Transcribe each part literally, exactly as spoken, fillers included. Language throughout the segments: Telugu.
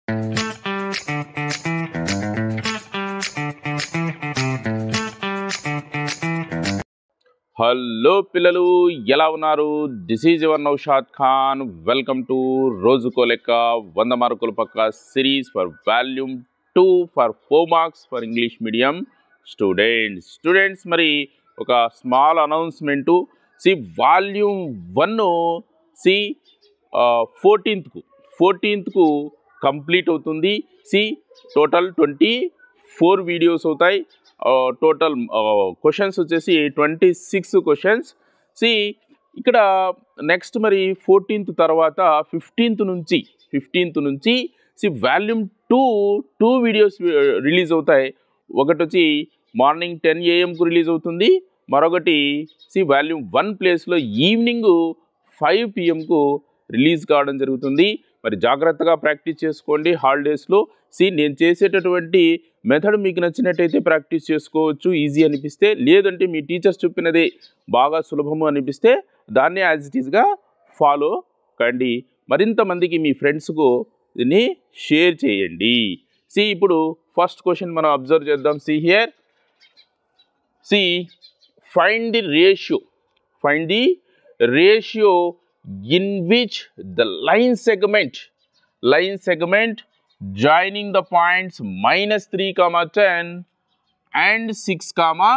హలో పిల్లలు, ఎలా ఉన్నారు? This is your Naushad Khan. Welcome to రోజుకో లెక్క వంద మార్కుల పక్క series for volume two for four marks for English medium students. Students మరి ఒక small announcement. See volume one see ఫోర్టీన్త్కు ఫోర్టీన్త్కు కంప్లీట్ అవుతుంది. See total twenty four videos అవుతాయి. టోటల్ క్వశ్చన్స్ వచ్చేసి ట్వంటీ సిక్స్ క్వశ్చన్స్. సి ఇక్కడ నెక్స్ట్ మరి ఫోర్టీన్త్ తర్వాత ఫిఫ్టీన్త్ నుంచి ఫిఫ్టీన్త్ నుంచి see volume two two videos release అవుతాయి. ఒకటి వచ్చి మార్నింగ్ టెన్ ఏఎంకు రిలీజ్ అవుతుంది, మరొకటి సి వాల్యూమ్ వన్ ప్లేస్లో ఈవినింగ్ ఫైవ్ పిఎంకు రిలీజ్ కావడం జరుగుతుంది. మరి జాగ్రత్తగా ప్రాక్టీస్ చేసుకోండి హాలిడేస్లో. సి నేను చేసేటటువంటి మెథడ్ మీకు నచ్చినట్టయితే ప్రాక్టీస్ చేసుకోవచ్చు ఈజీ అనిపిస్తే, లేదంటే మీ టీచర్స్ చెప్పినదే బాగా సులభము అనిపిస్తే దాన్నే యాజ్ ఇట్ ఈస్గా ఫాలో కండి. మరింత మందికి మీ ఫ్రెండ్స్కు దీన్ని షేర్ చేయండి. సి ఇప్పుడు ఫస్ట్ క్వశ్చన్ మనం అబ్జర్వ్ చేద్దాం. See here, see find the ratio find the ratio in which the line segment line segment joining the points minus three comma ten and six comma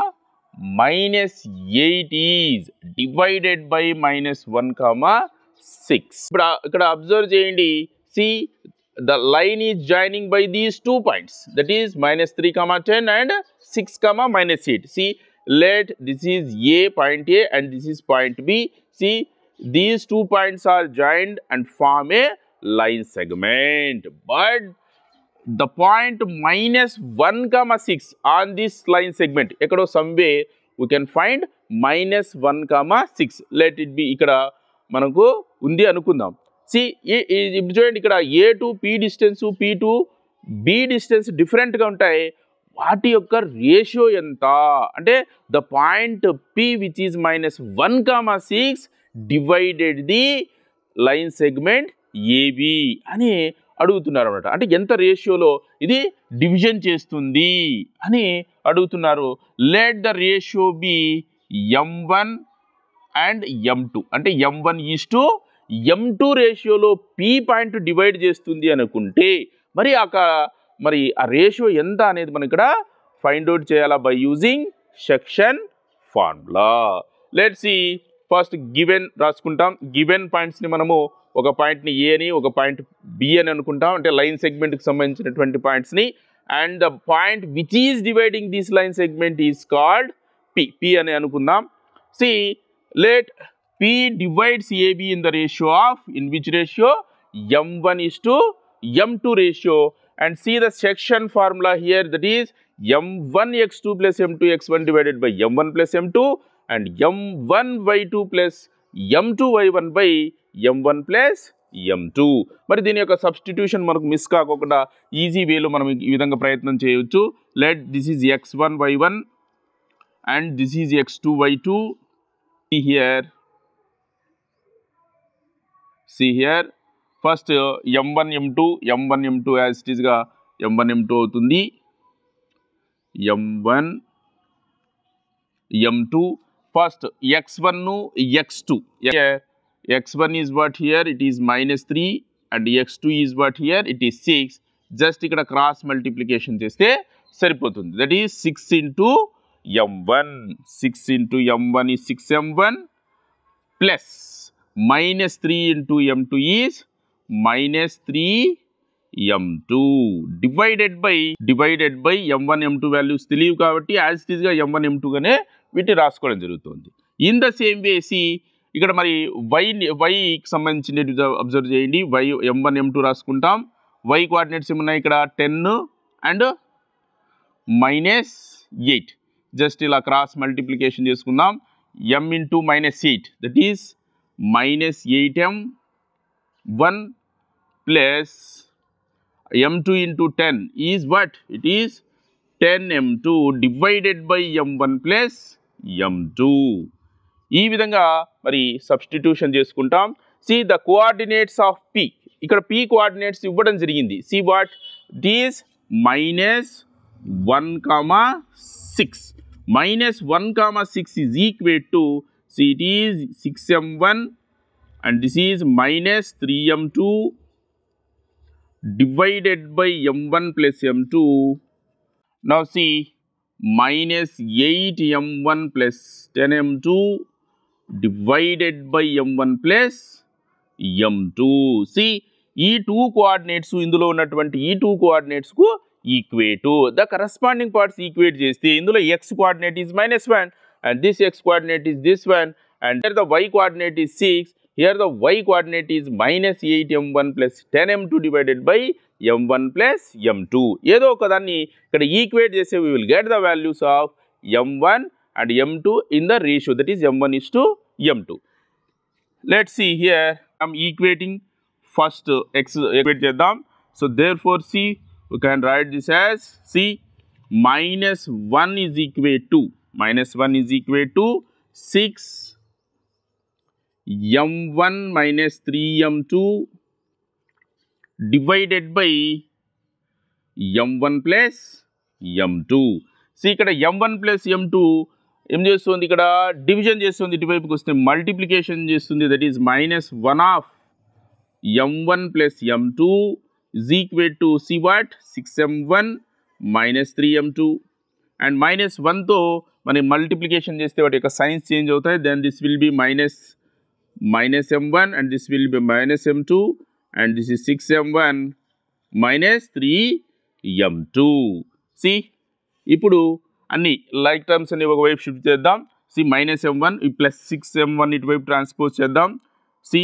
minus eight is divided by minus one comma six. ఇక్కడ అబ్జర్వ్ చేయండి. see the line is joining by these two points, that is minus three comma ten and six comma minus eight. see let this is A, point A, and this is point B. see these two points are joined and form a line segment, but the point minus one comma six on this line segment, ekkado some way we can find minus one comma six. let it be ikkada manaku undi anukundam. see ఇప్పుడు చూడండి, ఇక్కడ A to P distance, P to B distance different గా ఉంటాయి. వాటి యొక్క రేషియో ఎంత అంటే the point P which is minus one comma six divided the line segment AB అని అడుగుతున్నారు అన్నమాట. అంటే ఎంత రేషియోలో ఇది డివిజన్ చేస్తుంది అని అడుగుతున్నారు. Let the ratio be m one and m two, అంటే m one is to m two రేషియోలో పి పాయింట్ డివైడ్ చేస్తుంది అనుకుంటే మరి అక్కడ మరి ఆ రేషియో ఎంత అనేది మనం ఇక్కడ ఫైండ్ అవుట్ చేయాలా by using section formula. Let's see first given రాసుకుంటాం. గివెన్ పాయింట్స్ని మనము ఒక పాయింట్ని ఏ అని ఒక పాయింట్ బి అని అనుకుంటాం, అంటే లైన్ సెగ్మెంట్కి సంబంధించినటువంటి పాయింట్స్ని. And the point which is dividing this line segment is called P P అని అనుకుందాం. See let P divides AB in the ratio of in which ratio m one is to m two ratio. And see the section formula here, that is m one x two plus m two x one divided by m one plus m two and m one y two plus m two y one by m one plus m two. మరి దీని యొక్క సబ్స్టిట్యూషన్ మనకు మిస్ కాకుండా ఈజీ వేలో మనం ఈ విధంగా ప్రయత్నం చేయవచ్చు. Let this is x one y one and this is x two y two. Here see here first m one m two m one m two as it ఈస్గా ఎం వన్ ఎం టూ అవుతుంది. M one m two first x one x two. X one is what here, it is minus three and x two is what here, it is six. Just ఇక్కడ క్రాస్ మల్టిప్లికేషన్ చేస్తే సరిపోతుంది. That is six into m one. Six into m one is six m one plus minus three into m two is minus three m two divided by divided by m one m two values తెలియవు కాబట్టి యాజ్ ఇట్ ఈస్గా ఎం వన్ ఎం టూ గానే వీటిని రాసుకోవడం జరుగుతుంది. ఇన్ ద సేమ్ వేసి ఇక్కడ మరి వై వైకి సంబంధించిన అబ్జర్వ్ చేయండి. Y m one m two రాసుకుంటాం. వై కోఆర్డినేట్స్ ఏమున్నాయి ఇక్కడ ten and minus eight. Just ఇలా క్రాస్ మల్టిప్లికేషన్ చేసుకుందాం. M into minus eight, that is minus eight m one plus m two into ten is what, it is ten m two divided by m one plus m two. ఈ విధంగా మరి సబ్స్టిట్యూషన్ చేసుకుంటాం. See the coordinates of P ఇక్కడ p కోఆర్డినేట్స్ ఇవ్వడం జరిగింది. See what it is minus one comma six. Minus one comma six is equate to see it is six m one and this is minus three m two divided by m one plus m two. Now see minus eight m one plus ten m two divided by m one plus m two. See ఈ టూ కోఆర్డినేట్స్ ఇందులో ఉన్నటువంటి ఈ టూ కోఆర్డినేట్స్ కు equate. The corresponding parts equate చేస్తే ఇందులో x coordinate is minus one and this x coordinate is this one and here the y coordinate is six. Here the y coordinate is minus eight m one plus ten m two divided by m one plus m two. ఏదో ఒక దాన్ని ఇక్కడ ఈక్వేట్ చేస్తే we will get the values of m one and m two in the ratio, that is m one is to m two. Let's see here. I am equating first x equate చేద్దాం. So therefore see, we can write this as c minus one is equate to minus one is equate to six m one minus three m two divided by m one plus m two. See ఇక్కడ m one plus m two ఏం చేస్తుంది, ఇక్కడ డివిజన్ చేస్తుంది, ఇటువైపుకి వస్తే మల్టిప్లికేషన్ చేస్తుంది, that is minus one of m one plus m two is equal to see what six m one minus three m two and minus one తో మనం మల్టిప్లికేషన్ చేస్తే వాటి యొక్క సైన్స్ చేంజ్ అవుతాయి. Then this will be minus minus m one and this will be minus m two and this is six m one minus three m two. See ఇప్పుడు అన్ని లైక్ టర్మ్స్ అన్ని ఒకవైపు షిఫ్ట్ చేద్దాం. See minus m one plus six m one ఇటువైపు ట్రాన్స్పోజ్ చేద్దాం. See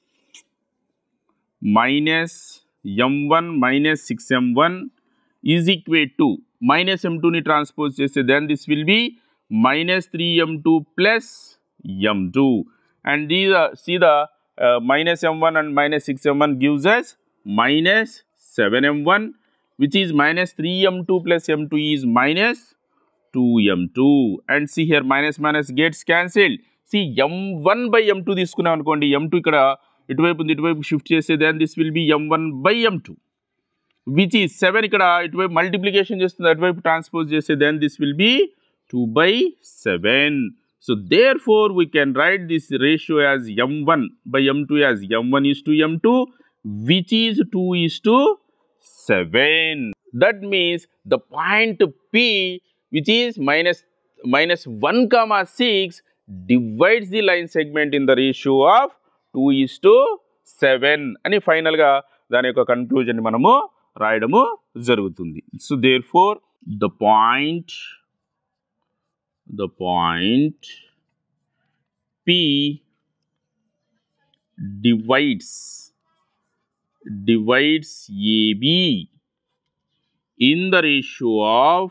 minus m one minus six m one is equate to minus m టూని ట్రాన్స్పోజ్ చేస్తే then this will be minus three m two plus m two. And these are, see the uh, minus m one and minus six m one gives us minus seven m one, which is minus three m two plus m two is minus two m two. And see here minus minus gets cancelled. See m one by m two తీసుకున్నాం అనుకోండి, m two ఇక్కడ ఇటువైపు ఉంది, ఇటువైపు షిఫ్ట్ చేస్తే then this will be m one by m two, which is seven. ఇక్కడ ఇటువైపు మల్టిప్లికేషన్ చేస్తుంది, అటువైపు ట్రాన్స్పోజ్ చేస్తే then this will be two by seven. So therefore we can write this ratio as m one by m two as m one is to m two, which is two is to seven. That means the point P, which is minus minus one comma six, divides the line segment in the ratio of two is to seven. అని final గా దాని యొక్క conclusion మనము రాయడము జరుగుతుంది. So therefore the point the point P divides divides A B in the ratio of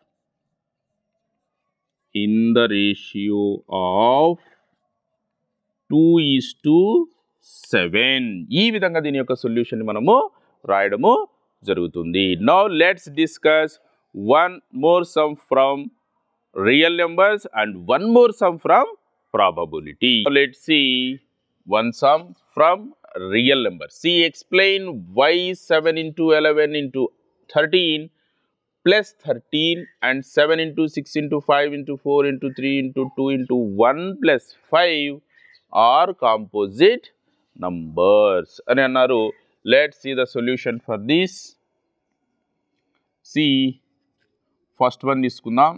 in the ratio of two is to seven. ఈ విధంగా దీని యొక్క సొల్యూషన్ మనము రాయడము జరుగుతుంది. Now let's discuss one more sum from real numbers and one more sum from probability. So let's see one sum from real numbers. See, explain why seven into eleven into thirteen plus thirteen and seven into six into five into four into three into two into one plus five are composite numbers అని అన్నారు. Let's see the solution for this. See, first one తీసుకుందాం.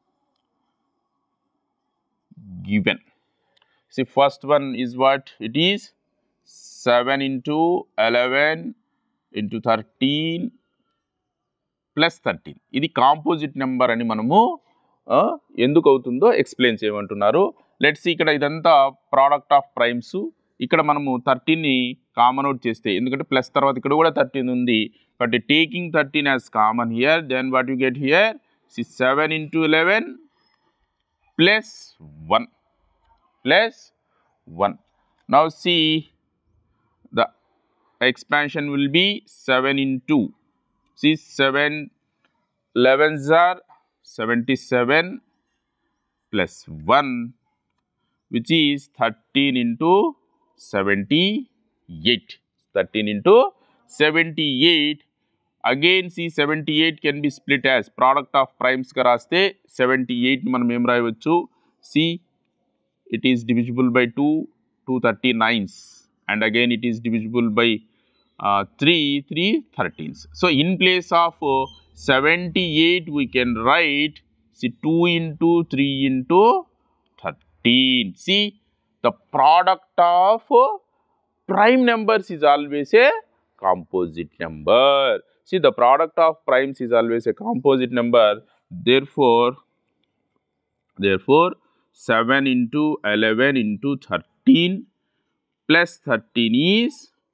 Given. See, first one is what it is, seven into eleven into thirteen plus thirteen. ఇది కాంపోజిట్ నెంబర్ అని మనము ఎందుకు అవుతుందో ఎక్స్ప్లెయిన్ చేయమంటున్నారు. లెట్స్ సీ, ఇక్కడ ఇదంతా ప్రోడక్ట్ ఆఫ్ ప్రైమ్స్. ఇక్కడ మనము థర్టీన్ని కామన్ అవుట్ చేస్తే, ఎందుకంటే ప్లస్ తర్వాత ఇక్కడ కూడా థర్టీన్ ఉంది, but taking thirteen as common here, then what you get here, see seven into eleven plus one plus one. Now see, the expansion will be seven into, see seven elevens are seventy-seven plus one, which is thirteen into seventy-eight. thirteen into seventy-eight. Again, see seventy-eight can be split as product of primes ka raste seventy-eight ni manam em rayavachu. See, it is divisible by two, two thirty-nines, and again it is divisible by uh, three, three thirteens. So in place of uh, seventy-eight we can write, see, two into three into thirteen. See, the product of uh, prime numbers is always a composite number. See, the product of primes is always a composite number. Therefore, therefore, seven into eleven into thirteen plus thirteen is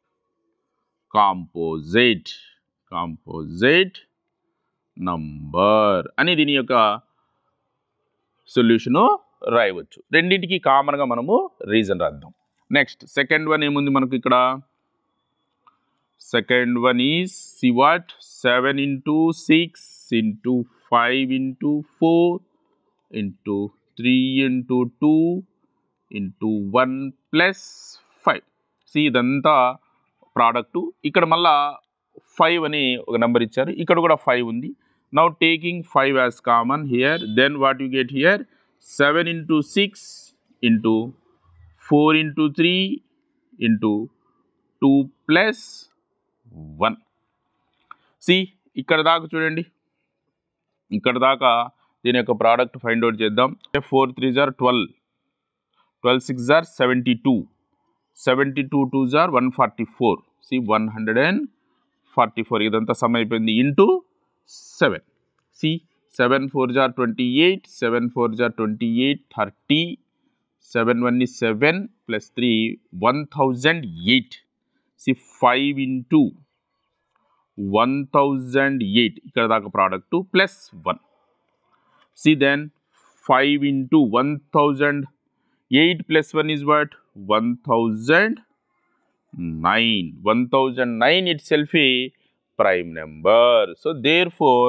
composite, composite number. అని దీని యొక్క సొల్యూషన్ రాయవచ్చు. రెండింటికి కామన్గా మనము రీజన్ రాద్దాం. నెక్స్ట్ సెకండ్ వన్ ఏముంది మనకు ఇక్కడ? Second one is, see what, seven into six into five into four into three into two into one plus five. See, ఇదంతా ప్రోడక్ట్. ఇక్కడ మళ్ళా five అని ఒక నెంబర్ ఇచ్చారు, ఇక్కడ కూడా five ఉంది. Now taking five as common here, then what you get here, seven into six into four into three into two plus one. See, ఇక్కడ దాకా చూడండి, ఇక్కడ దాకా దీని యొక్క ప్రోడక్ట్ ఫైండ్ అవుట్ చేద్దాం. ఫోర్ త్రీ జార్ ట్వెల్వ్, ట్వెల్వ్ సిక్స్ జార్ seventy two, seventy two two జార్ one forty four. See one hundred and forty four ఇదంతా సమ్ అయిపోయింది into seven. See seven four జార్ ట్వంటీ ఎయిట్, సెవెన్ ఫోర్ జార్ twenty eight, thirty, seven one is seven plus three, one thousand eight. See, five into one thousand eight, ఇక్కడ దాకా product two plus one. See, then five into one thousand eight plus one is what? one thousand nine. one thousand nine itself a prime number. So, therefore,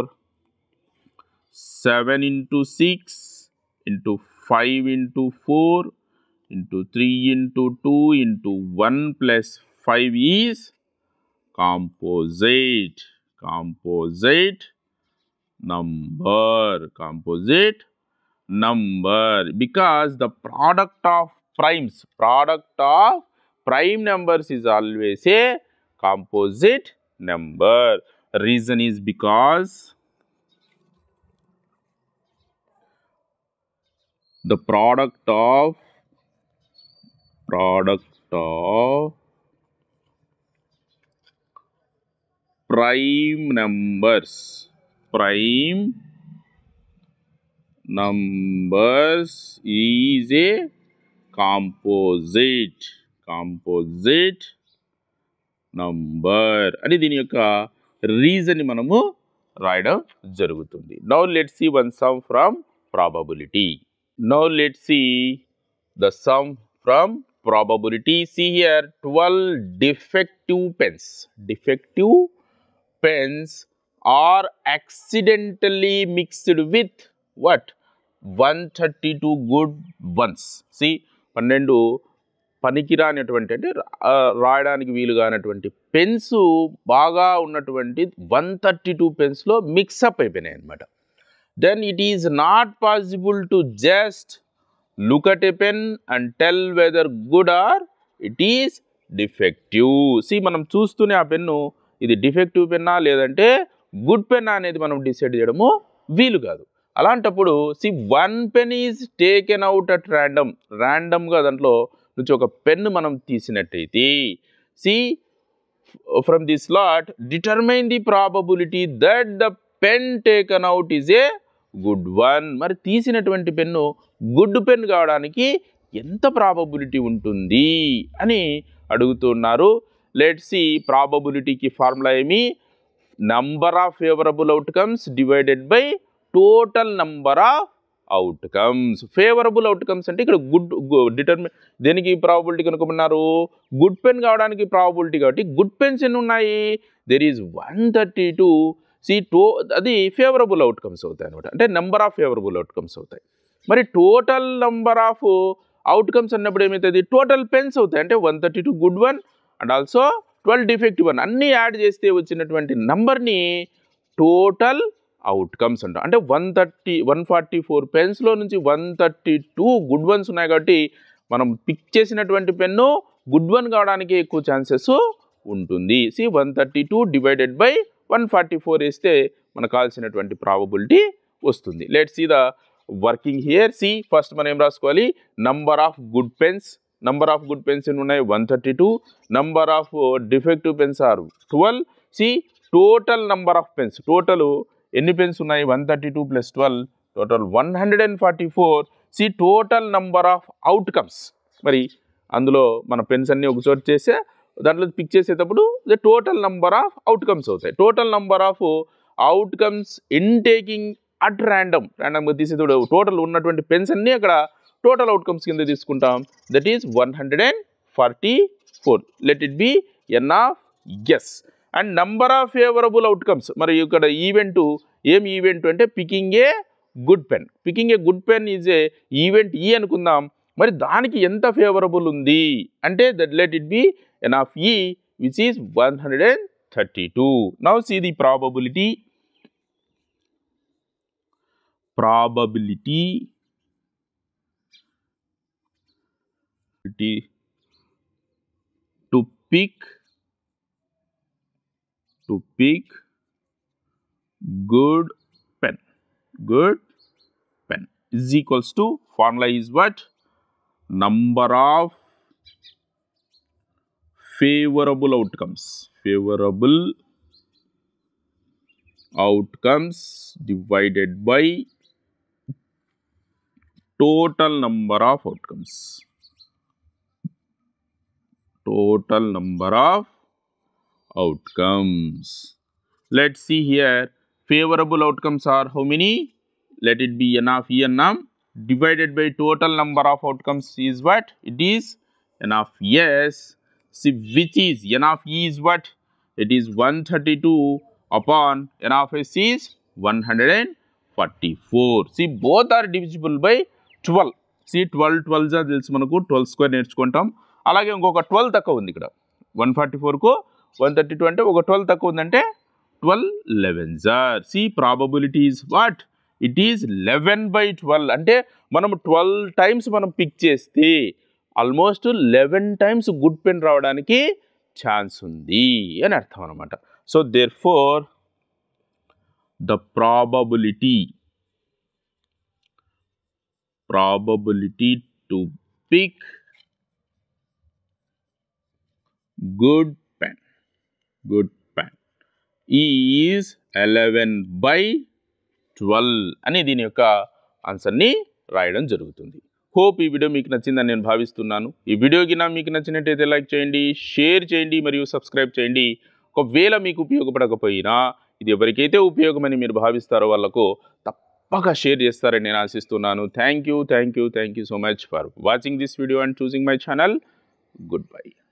seven into six into five into four into three into two into one plus five is composite, composite number, composite number, because the product of primes, product of prime numbers is always a composite number. Reason is because the product of product of prime numbers, prime numbers is a composite, composite number అని దీని యొక్క రీజన్ ని మనము రాయడం జరుగుతుంది. Now let's see one sum from probability. Now let's see the sum from probability. See here, twelve defective pens, defective pens are accidentally mixed with what? one thirty-two good ones. See, పన్నెండు పనికిరానటువంటి అంటే రాయడానికి వీలుగా అనేటువంటి పెన్స్ బాగా ఉన్నటువంటి వన్ థర్టీ టూ పెన్స్లో మిక్సప్ అయిపోయినాయి అన్నమాట. Then it is not possible to just look at a pen and tell whether good or it is defective. See, మనం చూస్తూనే ఆ పెన్ను ఇది డిఫెక్టివ్ పెన్నా లేదంటే గుడ్ పెన్ అనేది మనం డిసైడ్ చేయడము వీలు కాదు. అలాంటప్పుడు see one pen is taken out at random, ర్యాండమ్గా దాంట్లో నుంచి ఒక పెన్ను మనం తీసినట్టయితే see from this lot determine the probability that the pen taken out is a good one. మరి తీసినటువంటి పెన్ను గుడ్ పెన్ కావడానికి ఎంత ప్రాబబిలిటీ ఉంటుంది అని అడుగుతున్నారు. లెట్స్ సి ప్రాబబిలిటీకి ఫార్ములా ఏమి? Number of favourable outcomes divided by total number of outcomes. Favourable outcomes అంటే ఇక్కడ గుడ్ డిటర్మిన్ దేనికి ప్రాబబిలిటీ కనుక్కున్నారు? గుడ్ పెన్ కావడానికి ప్రాబబిలిటీ. కాబట్టి గుడ్ పెన్స్ ఎన్ని ఉన్నాయి? There is one thirty two. See టో అది ఫేవరబుల్ అవుట్కమ్స్ అవుతాయి అనమాట, అంటే నెంబర్ ఆఫ్ ఫేవరబుల్ అవుట్కమ్స్ అవుతాయి. మరి టోటల్ నెంబర్ ఆఫ్ అవుట్కమ్స్ అన్నప్పుడు ఏమవుతుంది? టోటల్ పెన్స్ అవుతాయి, అంటే one thirty two good one and also twelve defective one అన్నీ యాడ్ చేస్తే వచ్చినటువంటి నంబర్ని టోటల్ అవుట్కమ్స్ అంటాం. అంటే one thirty one forty four పెన్స్లో నుంచి one thirty two good ones ఉన్నాయి కాబట్టి మనం పిక్ చేసినటువంటి పెన్ను గుడ్ వన్ కావడానికి ఎక్కువ ఛాన్సెస్ ఉంటుంది. See one thirty two divided by one forty four వేస్తే మనకు కావాల్సినటువంటి ప్రాబబిలిటీ వస్తుంది. Let's see the working here. See first మనం ఏం రాసుకోవాలి, number of good pens, number of good pens ఎన్ని ఉన్నాయి one thirty two, number of defective pens are twelve. See total number of pens, total ఎన్ని పెన్స్ ఉన్నాయి one thirty two plus twelve total one hundred forty four. See total number of outcomes, మరి అందులో మన పెన్స్ అన్నీ ఒక చోట చేసే దాంట్లో పిక్ చేసేటప్పుడు the total number of outcomes అవుతాయి. Total number of outcomes in taking at random, ర్యాండమ్గా తీసేటప్పుడు టోటల్ ఉన్నటువంటి పెన్స్ అన్నీ అక్కడ టోటల్ అవుట్కమ్స్ కింద తీసుకుంటాం. That is one hundred forty four. Let it be n of S. And number of favourable outcomes, మరి ఇక్కడ ఈవెంట్ ఏం ఈవెంట్ అంటే picking a good pen. Picking a good pen is a event E అనుకుందాం. మరి దానికి ఎంత ఫేవరబుల్ ఉంది అంటే that let it be n of E which is one hundred thirty two. Now see the probability. Probability to pick to pick good pen, good pen is equals to, formula is what, number of favorable outcomes, favorable outcomes divided by total number of outcomes, total number of outcomes. Let's see here, favorable outcomes are how many? Let it be n of e n m divided by total number of outcomes is what? It is n of s. See, which is n of e is what? It is one thirty-two upon n of s is one hundred forty-four. See, both are divisible by twelve. See twelve twelve జా తెలుసు మనకు, ట్వెల్వ్ స్క్వేర్ నేర్చుకుంటాం. అలాగే ఇంకొక ట్వెల్వ్ తక్కువ ఉంది ఇక్కడ, వన్ ఫార్టీ ఫోర్కు వన్ థర్టీ టూ అంటే ఒక ట్వెల్వ్ తక్కువ ఉందంటే ట్వెల్వ్ లెవెన్ జార్. See probability is what, it is eleven by twelve. అంటే మనం ట్వెల్వ్ టైమ్స్ మనం పిక్ చేస్తే almost eleven times good pen రావడానికి ఛాన్స్ ఉంది అని అర్థం అనమాట. So therefore the probability probability to pick good pen, good pen is eleven by twelve అని దీని యొక్క ఆన్సర్ని రాయడం జరుగుతుంది. హోప్ ఈ వీడియో మీకు నచ్చిందని నేను భావిస్తున్నాను. ఈ వీడియోకి నా మీకు నచ్చినట్టయితే లైక్ చేయండి, షేర్ చేయండి మరియు సబ్స్క్రైబ్ చేయండి. ఒకవేళ మీకు ఉపయోగపడకపోయినా ఇది ఎవరికైతే ఉపయోగమని మీరు భావిస్తారో వాళ్ళకు తప్పక షేర్ చేస్తారని నేను ఆశిస్తున్నాను. Thank you thank you thank you so much for watching this video and choosing my channel. Good bye.